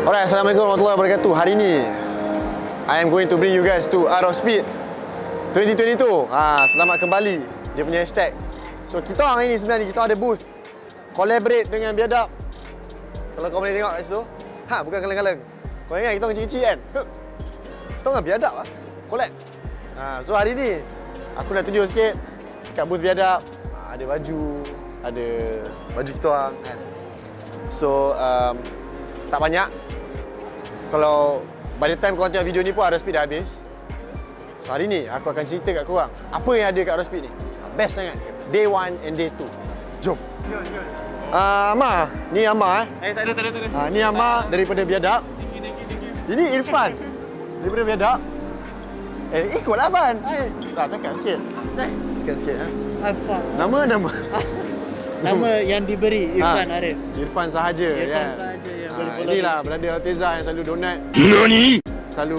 Alright, Assalamualaikum warahmatullahi wabarakatuh. Hari ni I am going to bring you guys to Art of Speed 2022. Selamat kembali. Dia punya hashtag. So kita orang ini sebenarnya kita ada booth collaborate dengan Biadab. Kalau kau boleh tengok kat situ. Bukan kaleng-kaleng. Kau ingat kita orang kecil-kecil kan? Kita orang Biadab lah. Collab. So hari ni aku nak tunjuk sikit kat booth Biadab. Ada baju, ada baju kita orang kan. So tak banyak. Kalau by the time korang tengok video ni pun Art of Speed dah habis. So hari ni aku akan cerita kat korang apa yang ada kat Art of Speed ni. Best sangat. Day 1 and Day 2. Jom. Amar. Ni Amar Tak ada. ni Amar daripada Biadab. Ini Irfan daripada Biadab. Ikutlah Fan. Cakap sikit. Cakap sikit. Alfa. Nama. Nama yang diberi Irfan Arif. Irfan sahaja. Irfan sahaja yang boleh follow. Inilah brother Alteza yang selalu donat. Selalu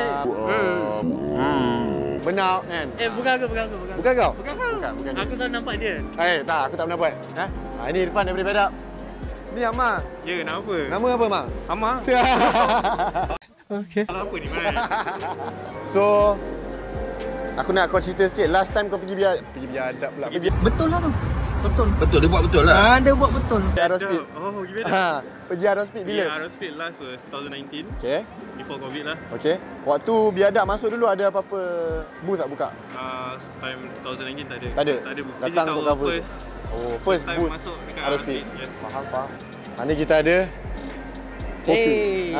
benak kan. Bukan aku. Bukan kau? Bukan. Aku selalu nampak dia. Tak, aku tak pernah buat. Ini Irfan daripada Biadab. Ni Amar. Ya, nama apa? Nama apa, Amar? Amar. Okey. Apa ni mana? So, aku nak kau cerita sikit. Last time kau pergi Biadab pula. Betul lah tu. Betul, dia buat betul lah. Dia buat betul. Pergi Art of Speed. Pergi Biadab. Pergi Art of Speed bila? Art of Speed last was 2019. Okay. Before COVID lah. Okay. Waktu Biadab masuk dulu ada apa-apa booth tak buka? Time 2019 tak ada. Tak ada? Tak ada booth. Datang This is untuk our cover. First time booth masuk dekat Art of Speed. Yes. Faham. Ni kita ada Poppy.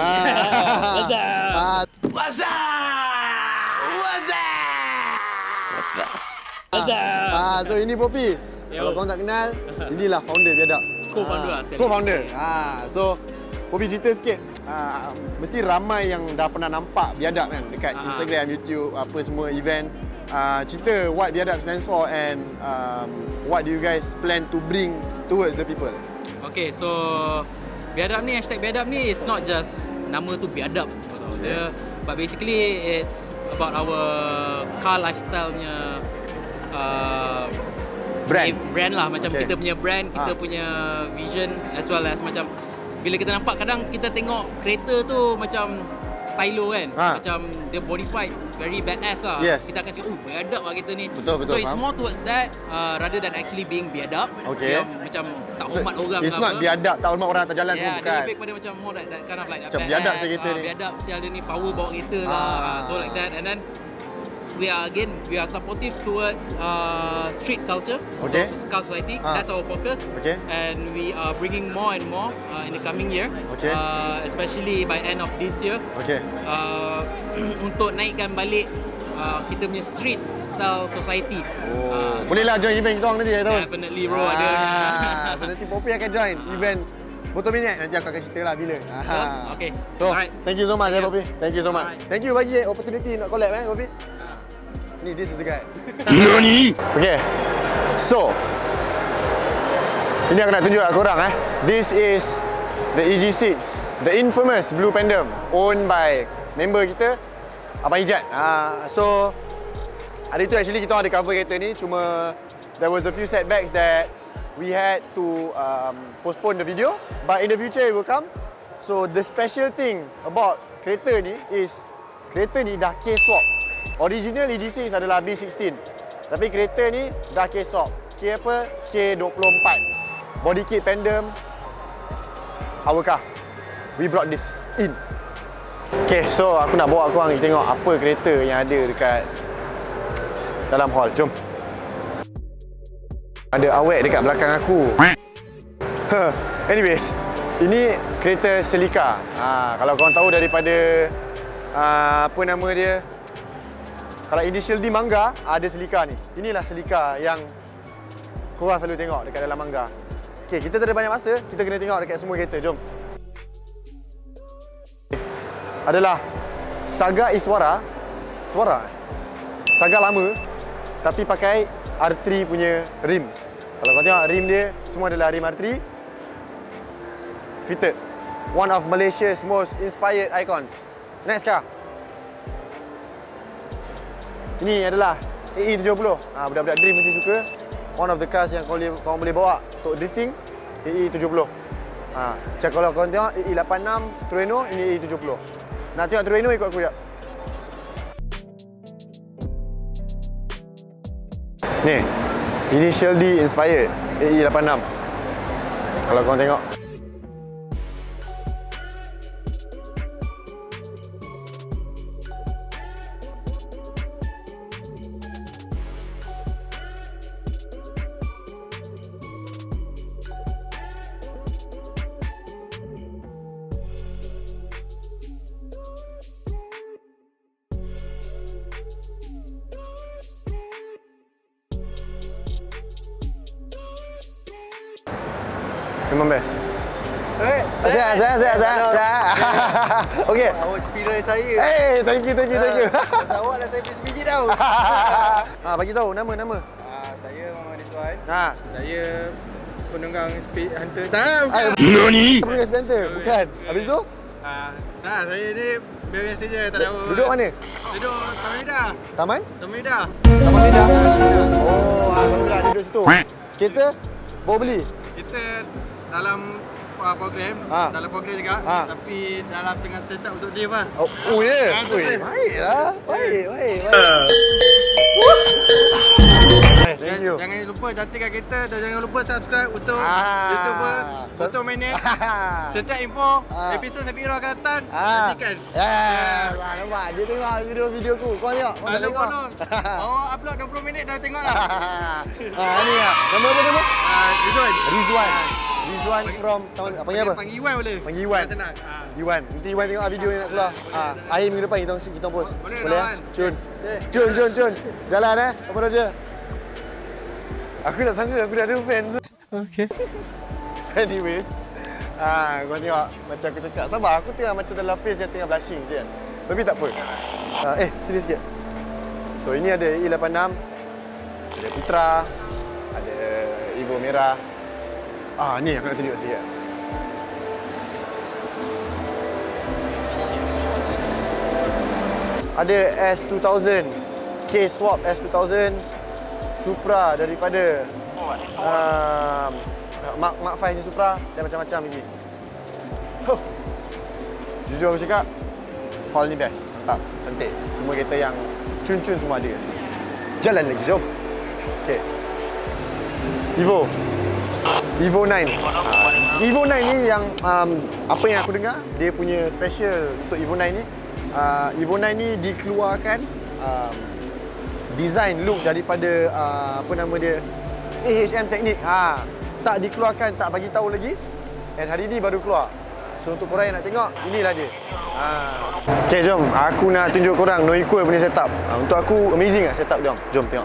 So ini Poppy. Kalau korang tak kenal, inilah founder Biadab. Co-founder. So Poppy cerita sikit. Mesti ramai yang dah pernah nampak Biadab kan dekat Instagram, YouTube, apa semua event. Cerita what Biadab stands for and what do you guys plan to bring towards the people? Okay, so Biadab ni, hashtag Biadab ni is not just nama tu Biadab. But basically it's about our car lifestyle punya brand lah. Macam kita punya brand, kita punya vision, as well as macam bila kita nampak kadang kita tengok kereta tu macam stylo kan, macam dia modified very badass lah. Kita akan cakap Biadab lah kereta ni. Betul, so it's faham. more towards that rather than actually being Biadab. Yang macam tak hormat orang. It's not Biadab tak hormat orang atas jalan semua, bukan. Dia lebih kepada macam more that kind of like macam Biadab saya kereta ni. Biadab sial dia ni power bawa kereta lah. So like that. And then we are supportive towards street culture, car society. That's our focus. And we are bringing more and more in the coming year, especially by end of this year. Untuk naikkan balik kita punya street style society. Bolehlah join event kita orang nanti tahun. Definitely bro, ada. So nanti Poppy akan join event Botol Minyak. Nanti aku akan cerita lah bila. So, thank you so much Poppy. Thank you so much. Thank you bagi opportunity nak collab Poppy. This is the guy. Nani? Okay. So, ini aku nak tunjuk kat korang This is the EG6, the infamous Blue Pandem, owned by member kita Abang Ijat. So, hari tu actually kita ada cover kereta ni, cuma there was a few setbacks that we had to postpone the video, but in the future it will come. So, the special thing about kereta ni is kereta ni dah K-swap. Original EG6 adalah B16, tapi kereta ni dah K-swap. K apa? K24. Body kit Pandem, our car. We brought this in. Okay, so aku nak bawa korang tengok apa kereta yang ada dekat dalam hall. Jom. Ada awet dekat belakang aku. Anyways, ini kereta Celica. Kalau korang tahu daripada apa nama dia? Kalau initial D Mangga, ada Celica ni. Inilah Celica yang korang selalu tengok dekat dalam Mangga. Okay, kita tak ada banyak masa. Kita kena tengok dekat semua kereta. Jom. Adalah Saga Iswara. Saga lama, tapi pakai R3 punya rims. Kalau kau tengok rim dia, semua adalah rim R3. Fitted. One of Malaysia's most inspired icons. Next car. Ini adalah AE70. Budak-budak drift mesti suka. One of the cars yang kau boleh bawa untuk drifting. AE70. Macam kalau korang tengok E86 Trueno, ini E70. Nak tengok Trueno ikut aku sekejap. Ni, Initial D inspired E86. Kalau korang tengok. Memang best. Saya. Okey. Awak inspirasi saya. Thank you. Pasal awak dah saya sebiji tau. Bagi tahu nama. Saya Muhammad Ridwan. Saya Penunggang Speed Hunter. Tak, bukan. NANI? Penunggang Speed Hunter, bukan. Habis tu? Tak, saya ni biasa je, tak ada apa. Duduk mana? Duduk Taman Medah. Taman? Taman Medah. Taman Medah. Oh, Taman Medah duduk situ. Kereta bawa beli. Kita dalam program, dalam program juga, tapi dalam tengah set up untuk drive lah. Oh ya. Baiklah. Baik. Thank you. Jangan lupa cantikkan kereta dan jangan lupa subscribe untuk YouTuber untuk Manet. Setiap info episod Sapiro akan datang, nantikan. Nampak dia tengok video aku. Kau tengok. Mau upload 20 minit dah tengok lah. Ni lah. Nama apa? Rizwan. Rizwan from panggil apa? Panggil Iwan boleh. Panggil Iwan. Senang. Iwan. Nanti Iwan tengok video ni nak keluar. Akhir minggu depan kita post. Boleh ya? Cun. Jalan apa Roger? Aku tak sangka aku dah ada fans. Okay. Anyways, kau tengok macam aku cakap. Sabar, aku tengah macam dalam face yang tengah blushing je kan. Tapi tak apa. Sini sikit. So ini ada E86, ada Putra, ada Evo merah. Ni aku nak tunjuk sikit. Ada S2000, K-Swap S2000, Supra daripada Mark 5 ni Supra dan macam-macam lagi. Jujur aku cakap, hall ni best. Mantap, cantik. Semua kereta yang cun-cun semua ada kat sini. Jalan lagi, jom. Okay. Evo 9. Evo 9 ni yang apa yang aku dengar, dia punya special untuk Evo 9 ni. Evo 9 ni dikeluarkan design look daripada apa nama dia, AHM Teknik. Tak dikeluarkan, tak bagi tahu lagi. Dan hari ni baru keluar. So untuk korang yang nak tengok, inilah dia. Okay, jom. Aku nak tunjuk korang Noikul punya setup. Untuk aku amazing lah setup dia. Jom tengok.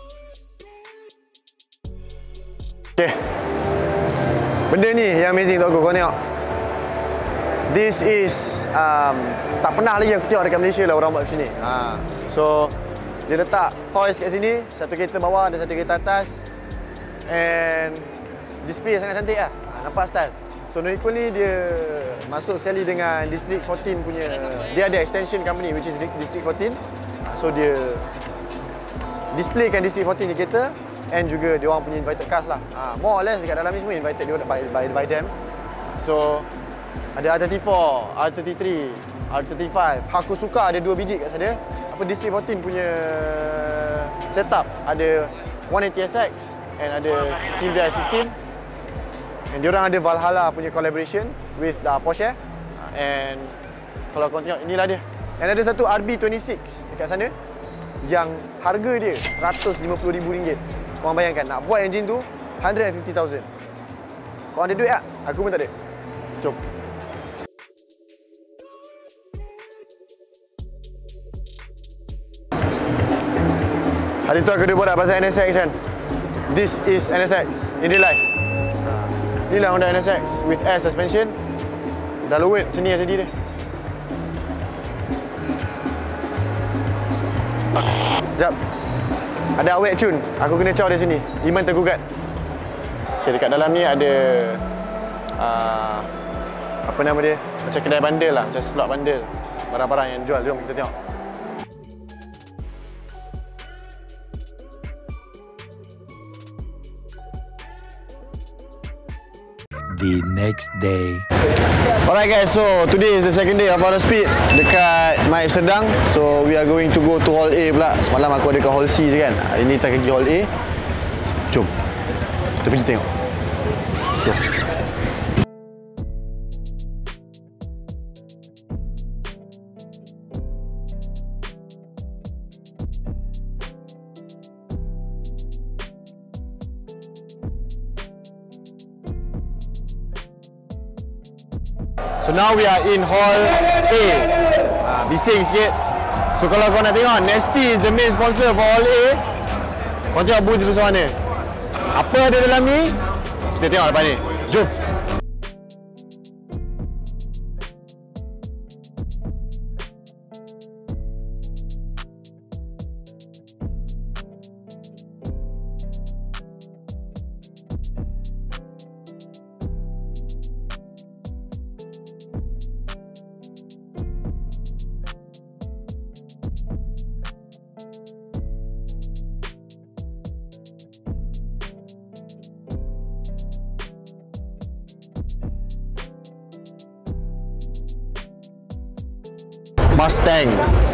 Okay. Benda ni yang amazing untuk aku. Korang tengok. This is tak pernah lagi aku tengok dekat Malaysia lah orang buat macam ni. So dia letak toys kat sini, satu kereta bawah dan satu kereta atas. And display sangat cantik lah. Nampak style. So Noikul ni dia masuk sekali dengan District 14 punya. Dia ada extension company which is District 14. So dia displaykan District 14 di kereta. And juga dia orang punya invited cast lah. More or less dekat dalam ni semua invited dia by them. So ada R34, R33, R35. Aku suka ada 2 biji kat sana. Apa District 14 punya setup. Ada 180SX and ada Silvia S15. And diorang ada Valhalla punya collaboration with Porsche. And kalau korang tengok, inilah dia. And ada satu RB26 dekat sana yang harga dia RM150,000. Korang bayangkan, nak buat engine tu $150,000. Korang ada duit tak? Aku pun tak ada. Jom. Hari tu aku dah buat pasal NSX kan. This is NSX in real life. Inilah Honda NSX with air suspension. Dah low weight macam ni jadi dia. Sekejap. Ada awet cun. Aku kena caw dari sini. Iman tergugat. Okay, dekat dalam ni ada apa nama dia? Macam kedai bandel lah. Macam slot bandel. Barang-barang yang jual. Jom kita tengok. The next day. Alright guys, so today is the second day of Auto Speed dekat Maib Serdang. So we are going to go to Hall A pula. Semalam aku ada kat Hall C je kan. Hari ni kita pergi Hall A. Jom kita pergi tengok. Let's go. So now we are in Hall A. Bising sikit. So kalau kau nak tengok, Nasty is the main sponsor for Hall A. Kau tengok booth di sebelah mana. Apa ada dalam ni? Kita tengok lepas ni. Jom. Mustang.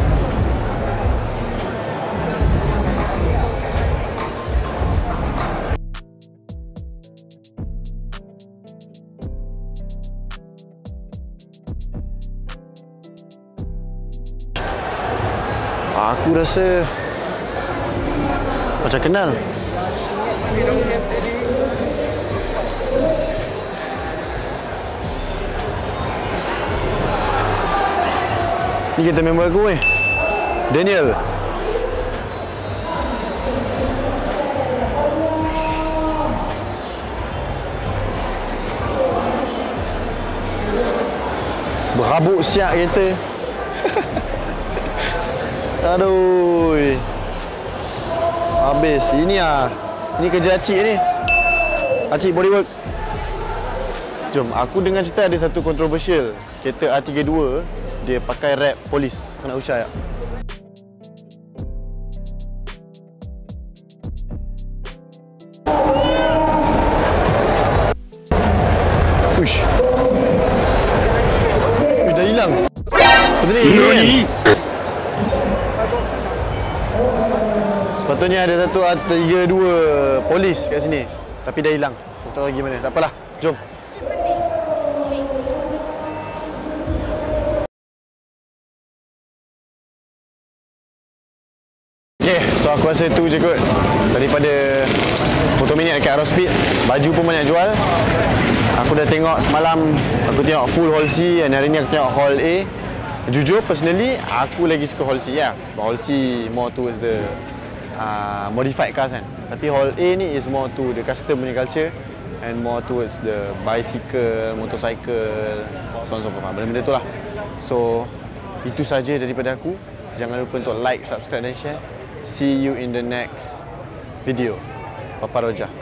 Aku rasa macam kenal. Ni kita member aku Daniel. Berabuk siap kereta. Aduh. Habis. Ini kerja Acik ni. Acik Bodywork. Jom, aku dengan cerita ada satu kontroversial. Kereta R32 dia pakai wrap polis. Kau nak usah tak? Uish. Dah hilang. Betul ni? Sepatutnya ada satu R32 polis kat sini. Tapi dah hilang. Tak tahu lagi mana. Tak apalah. Jom. So aku rasa tu je kot daripada Fotomania dekat Auto Speed. Baju pun banyak jual. Aku dah tengok semalam, aku tengok full Hall C dan hari ni aku tengok Hall A. Jujur personally aku lagi suka Hall C ya. Sebab Hall C more towards the modified cars kan. Tapi Hall A ni is more to the custom punya culture and more towards the bicycle, motorcycle, so on so forth. Benda-benda tu lah. So itu saja daripada aku. Jangan lupa untuk like, subscribe dan share. See you in the next video. Papa Roja.